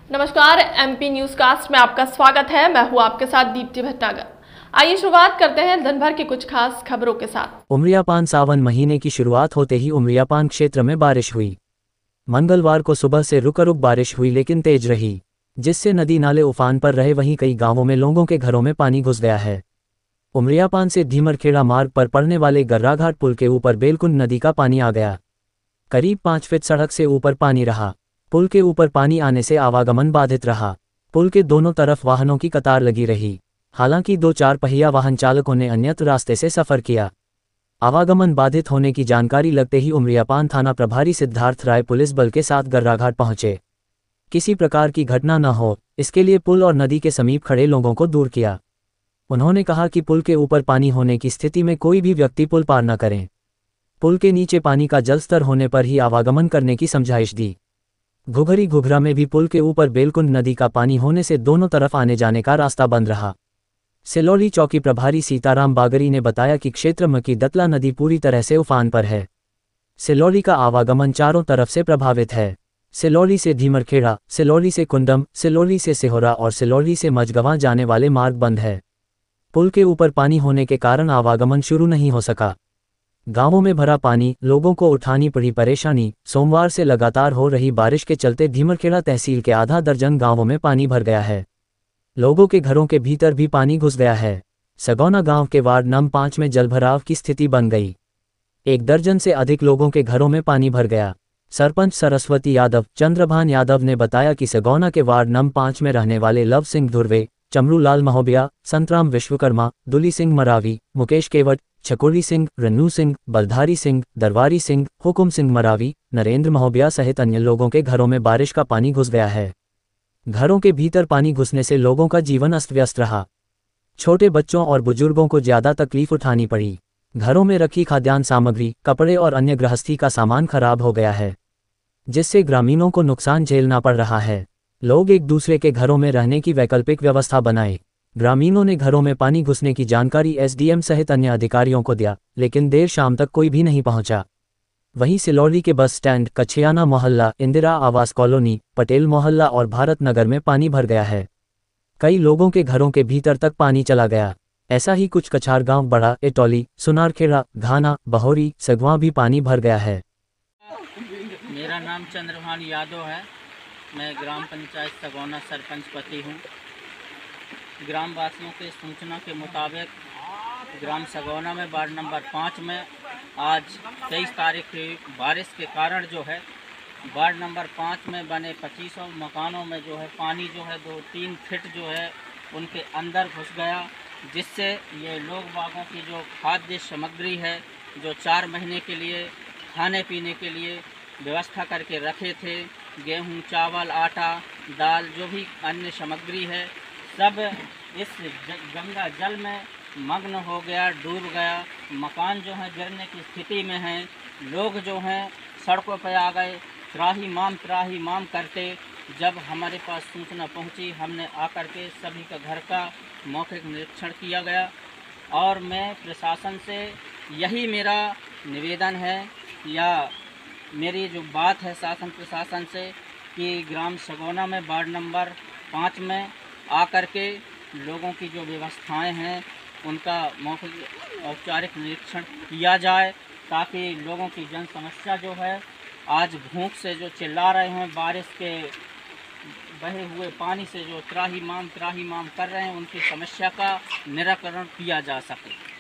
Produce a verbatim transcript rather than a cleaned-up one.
नमस्कार, MP news cast में आपका स्वागत है। मैं हूं आपके साथ दीप्ति भटनागर। आइए शुरुआत करते हैं दिन भर की कुछ खास खबरों के साथ। उमरियापान सावन महीने की शुरुआत होते ही उमरियापान क्षेत्र में बारिश हुई। मंगलवार को सुबह से रुक रुक बारिश हुई लेकिन तेज रही, जिससे नदी नाले उफान पर रहे। वहीं कई गांवों में लोगों के घरों में पानी घुस गया है। उमरियापान से धीमरखेड़ा मार्ग पर पड़ने वाले गर्राघाट पुल के ऊपर बेलकुंड नदी का पानी आ गया। करीब पाँच फीट सड़क से ऊपर पानी रहा। पुल के ऊपर पानी आने से आवागमन बाधित रहा। पुल के दोनों तरफ वाहनों की कतार लगी रही। हालांकि दो चार पहिया वाहन चालकों ने अन्यत्र रास्ते से सफर किया। आवागमन बाधित होने की जानकारी लगते ही उमरियापान थाना प्रभारी सिद्धार्थ राय पुलिस बल के साथ गर्राघाट पहुंचे। किसी प्रकार की घटना न हो, इसके लिए पुल और नदी के समीप खड़े लोगों को दूर किया। उन्होंने कहा कि पुल के ऊपर पानी होने की स्थिति में कोई भी व्यक्ति पुल पार न करें। पुल के नीचे पानी का जलस्तर होने पर ही आवागमन करने की समझाइश दी। घुघरी घुघरा में भी पुल के ऊपर बेलकुंड नदी का पानी होने से दोनों तरफ आने जाने का रास्ता बंद रहा। सिलौली चौकी प्रभारी सीताराम बागरी ने बताया कि क्षेत्र में की दतला नदी पूरी तरह से उफान पर है। सिलौली का आवागमन चारों तरफ से प्रभावित है। सिलौली से धीमरखेड़ा, सिलौली से कुंडम, सिलौली से सिहोरा और सिलौली से मझगवां जाने वाले मार्ग बंद है। पुल के ऊपर पानी होने के कारण आवागमन शुरू नहीं हो सका। गांवों में भरा पानी, लोगों को उठानी पड़ी परेशानी। सोमवार से लगातार हो रही बारिश के चलते धीमरखेड़ा तहसील के आधा दर्जन गांवों में पानी भर गया है। लोगों के घरों के भीतर भी पानी घुस गया है। सगौना गांव के वार्ड नंबर पाँच में जलभराव की स्थिति बन गई। एक दर्जन से अधिक लोगों के घरों में पानी भर गया। सरपंच सरस्वती यादव, चंद्रभान यादव ने बताया कि सगौना के वार्ड नंबर पाँच में रहने वाले लव सिंह धुर्वे, चमरू लाल महोबिया, संतराम विश्वकर्मा, दुली सिंह मरावी, मुकेश केवट, छकोली सिंह, रन्नू सिंह, बलधारी सिंह, दरबारी सिंह, हुकुम सिंह मरावी, नरेंद्र महोबिया सहित अन्य लोगों के घरों में बारिश का पानी घुस गया है। घरों के भीतर पानी घुसने से लोगों का जीवन अस्त व्यस्त रहा। छोटे बच्चों और बुजुर्गों को ज्यादा तकलीफ उठानी पड़ी। घरों में रखी खाद्यान्न सामग्री, कपड़े और अन्य गृहस्थी का सामान खराब हो गया है, जिससे ग्रामीणों को नुकसान झेलना पड़ रहा है। लोग एक दूसरे के घरों में रहने की वैकल्पिक व्यवस्था बनाए। ग्रामीणों ने घरों में पानी घुसने की जानकारी एसडीएम सहित अन्य अधिकारियों को दिया, लेकिन देर शाम तक कोई भी नहीं पहुंचा। वहीं सिलौली के बस स्टैंड, कछियाना मोहल्ला, इंदिरा आवास कॉलोनी, पटेल मोहल्ला और भारत नगर में पानी भर गया है। कई लोगों के घरों के भीतर तक पानी चला गया। ऐसा ही कुछ कछार गांव, बड़ा एटौली, सुनारखेड़ा, घाना, बहोरी, सगवां भी पानी भर गया है। मेरा नाम चंद्रभान यादव है। मैं ग्राम पंचायत सगौना सरपंच पति हूँ। ग्रामवासियों के सूचना के मुताबिक ग्राम सगौना में वार्ड नंबर पाँच में आज तेईस तारीख की बारिश के कारण जो है वार्ड नंबर पाँच में बने पच्चीसों मकानों में जो है पानी जो है दो तीन फीट जो है उनके अंदर घुस गया, जिससे ये लोग बागों की जो खाद्य सामग्री है, जो चार महीने के लिए खाने पीने के लिए व्यवस्था करके रखे थे, गेहूं, चावल, आटा, दाल, जो भी अन्य सामग्री है, सब इस गंगा जल में मग्न हो गया, डूब गया। मकान जो है गिरने की स्थिति में हैं। लोग जो हैं सड़कों पर आ गए, त्राही माम त्राही माम करते। जब हमारे पास सूचना पहुंची, हमने आकर के सभी का घर का मौखिक निरीक्षण किया गया। और मैं प्रशासन से यही मेरा निवेदन है या मेरी जो बात है शासन प्रशासन से कि ग्राम सगौना में वार्ड नंबर पाँच में आकर के लोगों की जो व्यवस्थाएं हैं उनका मौखिक औपचारिक निरीक्षण किया जाए, ताकि लोगों की जन समस्या जो है आज भूख से जो चिल्ला रहे हैं, बारिश के बहे हुए पानी से जो त्राही माम त्राही माम कर रहे हैं, उनकी समस्या का निराकरण किया जा सके।